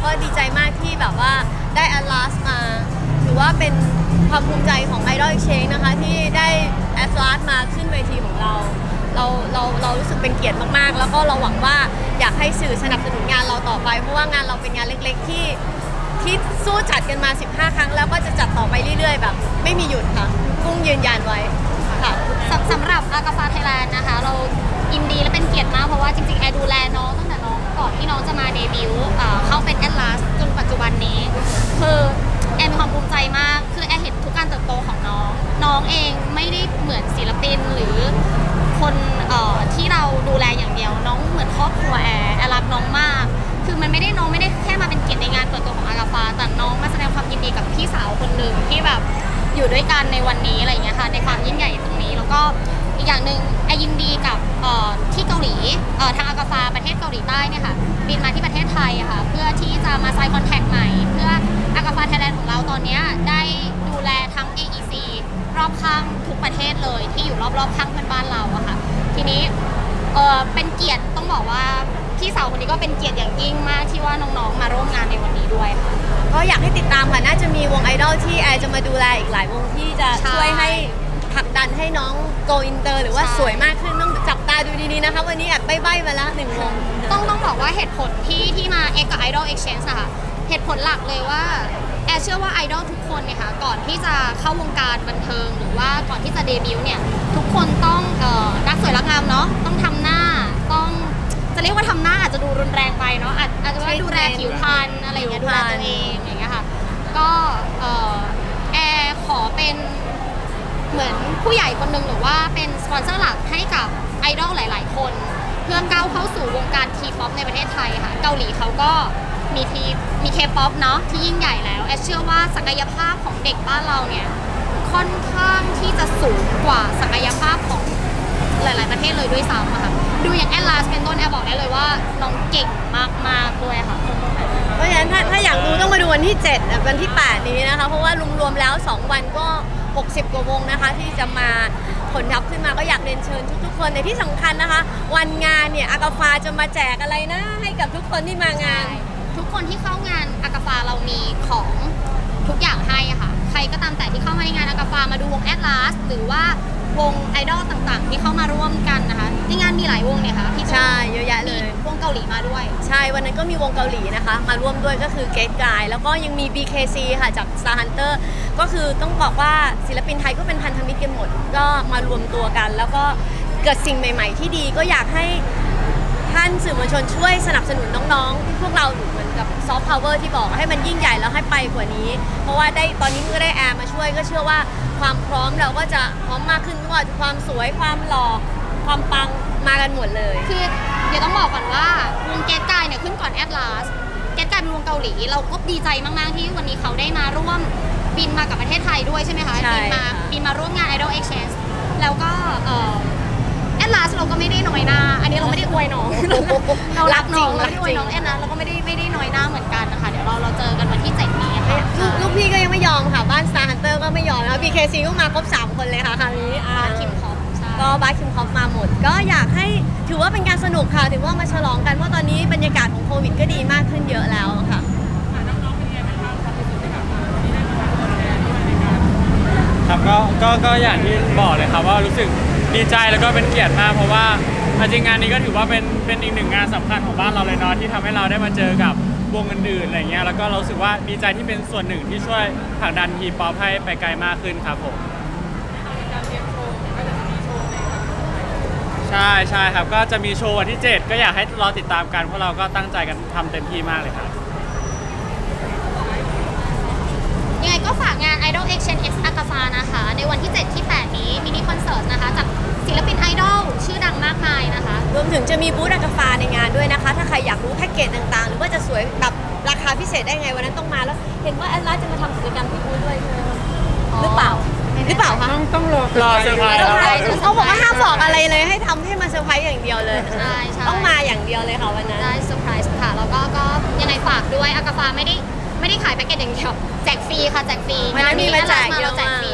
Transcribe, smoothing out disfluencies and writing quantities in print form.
ดีใจมากที่แบบว่าได้แอตลาสมาถือว่าเป็นความภูมิใจของ Idol Exchange นะคะที่ได้แอตลาสมาขึ้นเวทีของเรารู้สึกเป็นเกียรติมากๆแล้วก็เราหวังว่าอยากให้สื่อสนับสนุนงานเราต่อไปเพราะว่างานเราเป็นงานเล็กๆที่สู้จัดกันมา15ครั้งแล้วก็จะจัดต่อไปเรื่อยๆแบบไม่มีหยุดค่ะกุ้งยืนยันไว้ค่ะสำหรับอากาฟาไทยแลนด์นะคะเรายินดีและเป็นเกียรติมากเพราะว่าจริงๆแอร์ดูแลน้องตั้งแต่น้องก่อนที่น้องจะมาเดบิวต์เข้าเป็นแอตลาสจนปัจจุบันนี้คือแอร์มีความภูมิใจมากคือแอร์เห็นทุกการเติบโตของน้องเองไม่ได้เหมือนศิลปินหรือคนที่เราดูแลอย่างเดียวน้องเหมือนครอบครัวแอร์รักน้องมากคือมันไม่ได้น้องไม่ได้แค่มาเป็นเกียรติในงานเปิดตัวของอากาฟาแต่น้องมาแสดงความยินดีกับพี่สาวคนหนึ่งที่แบบอยู่ด้วยกันในวันนี้อะไรอย่างเงี้ยค่ะในความยิ่งใหญ่ตรงนี้แล้วก็อีกอย่างหนึ่งแอร์ยินดีกับที่เกาหลีทางอากาฟาประเทศเกาหลีใต้เนี่ยค่ะบินมาที่ประเทศไทยอะค่ะเพื่อที่จะมาไซน์คอนแทคใหม่เพื่ออากาฟาไทยแลนด์ของเราตอนนี้ได้ดูแลทั้ง AEC รอบข้างทุกประเทศเลยที่อยู่รอบๆข้างเพื่อนบ้านเราอะค่ะทีนี้เป็นเกียรติต้องบอกว่าพี่สาวคนนี้ก็เป็นเกียรติอย่างยิ่งมากที่ว่าน้องๆมาร่วมงานในวันนี้ด้วยค่ะก็อยากให้ติดตามค่ะน่าจะมีวงไอดอลที่แอร์จะมาดูแลอีกหลายวงที่จะช่วยให้ผลักดันให้น้องโกอินเตอร์หรือว่าสวยมากขึ้นต้องจับตาดูดีๆนะคะวันนี้แอบใบ้ๆมาแล้ว1วงต้องบอกว่าเหตุผลที่มาเอ็กกับ Idol Exchange อะค่ะเหตุผลหลักเลยว่าแอร์เชื่อว่าไอดอลทุกคนเนี่ยค่ะก่อนที่จะเข้าวงการบันเทิงหรือว่าก่อนที่จะเดบิวต์เนี่ยทุกคนต้องรักสวยรักงามเนาะต้องทำหน้าต้องจะเรียกว่าทำหน้าอาจจะดูรุนแรงไปเนาะอาจจะว่าดูแลผิวพรรณอะไรอย่างเงี้ยดูแลตัวเองอย่างเงี้ยค่ะก็แอร์ขอเป็นเหมือนผู้ใหญ่คนหนึ่งหรือว่าเป็นสปอนเซอร์หลักให้กับไอดอลหลายๆคนเพื่อก้าวเข้าสู่วงการทีป๊อปในประเทศไทยค่ะเกาหลีเขาก็มีเคป๊อปเนาะที่ยิ่งใหญ่แล้วแอร์เชื่อว่าศักยภาพของเด็กบ้านเราเนี่ยค่อนข้างที่จะสูงกว่าศักยภาพของหลายๆประเทศเลยด้วยซ้ำค่ะดูอย่างแอตลาสเป็นต้นแอร์บอกได้เลยว่าน้องเก่งมากๆด้วยค่ะเพราะฉะนั้นถ้าอยากดูต้องมาดูวันที่7วันที่8นี้นะคะเพราะว่ารวมๆแล้ว2วันก็60กว่าวงนะคะที่จะมาผลทับขึ้นมาก็อยากเรียนเชิญทุกๆคนในที่สำคัญนะคะวันงานเนี่ยอากาฟาจะมาแจกอะไรนะให้กับทุกคนที่มางานทุกคนที่เข้างานอากาฟาเรามีของทุกอย่างให้ค่ะใครก็ตามแต่ที่เข้ามาในงานอากาฟามาดูวงแอตลาสหรือว่าวงไอดอลต่างๆที่เข้ามาร่วมกันนะคะในงานมีหลายวงเนี่ยค่ะพี่ใช่เยอะแยะเลยวงเกาหลีมาด้วยใช่วันนั้นก็มีวงเกาหลีนะคะมาร่วมด้วยก็คือ Gate Guy แล้วก็ยังมี BKC ค่ะจาก Star Hunter ก็คือต้องบอกว่าศิลปินไทยก็เป็นพันธมิตรกันหมดก็มารวมตัวกันแล้วก็เกิดสิ่งใหม่ๆที่ดีก็อยากให้ท่านสื่อมวลชนช่วยสนับสนุนน้องๆพวกเราเหมือนกับซอฟต์พาวเวอร์ที่บอกให้มันยิ่งใหญ่แล้วให้ไปกว่านี้เพราะว่าตอนนี้ก็ได้แอร์มาช่วยก็เชื่อว่าความพร้อมเราก็จะพร้อมมากขึ้นไม่ว่าความสวยความหล่อความปังมากันหมดเลยคือเดี๋ยวต้องบอกก่อนว่าวงเกตกายเนี่ยขึ้นก่อนแอตลาสเกตกายเป็นวงเกาหลีเราก็ดีใจมากๆที่วันนี้เขาได้มาร่วมบินมากับประเทศไทยด้วยใช่ไหมคะบินมาร่วมงาน Idol Exchange แล้วก็แอตลาสเราก็ไม่ได้น้อยหน้าอันนี้เราไม่ได้อวยน้องเรารักน้องเราไม่ได้อวยน้องแอตลาสเราก็ไม่ได้น้อยหน้าเหมือนกันนะคะเดี๋ยวเราเจอกันวันที่7นี้ค่ะลูกพี่ก็ยังไม่ยอมค่ะบ้าน Star Hunter ก็ไม่ยอมแล้ว BKC ก็มาครบ3คนเลยค่ะคราวนี้คิมคอปก็บาร์คิมคอปมาหมดก็อยากให้ถือว่าเป็นการสนุกค่ะถือว่ามาฉลองกันเพราะตอนนี้บรรยากาศของโควิดก็ดีมากขึ้นเยอะแล้วค่ะครับก็อย่างที่บอกเลยครับว่ารู้สึกดีใจแล้วก็เป็นเกียรติมากเพราะว่าจริงงานนี้ก็ถือว่าเป็นอีกหนึ่งงานสำคัญของบ้านเราเลยเนาะที่ทำให้เราได้มาเจอกับวงอื่นๆอะไรเงี้ยแล้วก็เราสึกว่าดีใจที่เป็นส่วนหนึ่งที่ช่วยผลักดันทีป๊อปให้ไปไกลมากขึ้นครับผมใช่ครับก็จะมีโชว์วันที่7ก็อยากให้รอติดตามกันเพราะเราก็ตั้งใจกันทำเต็มที่มากเลยครับยังไงก็ฝากงาน Idol Exchange X Agafar นะคะในวันที่7ที่8นี้มินิคอนเสิร์ตนะคะจากศิลปินไอดอลชื่อดังมากมายนะคะรวมถึงจะมีบูธอากาฟาในงานด้วยนะคะถ้าใครอยากรู้แพ็กเกจต่างๆหรือว่าจะสวยแบบราคาพิเศษได้ไงวันนั้นต้องมาแล้วเห็นว่าแอตลาสจะมาทำกิจกรรมที่บูธด้วยหรือเปล่าคะต้องรอเซอร์ไพรส์เขาบอกว่าห้ามบอกอะไรเลยให้ทำให้มาเซอร์ไพรส์อย่างเดียวเลยใช่ต้องมาอย่างเดียวเลยค่ะวันนั้นได้เซอร์ไพรส์ค่ะแล้วก็ยังไงฝากด้วยอากาฟาไม่ได้ขายแพ็กเกจอย่างเดียวแจกฟรีค่ะแจกฟรีวันนั้นมีมาแจกเยอะแจกฟรี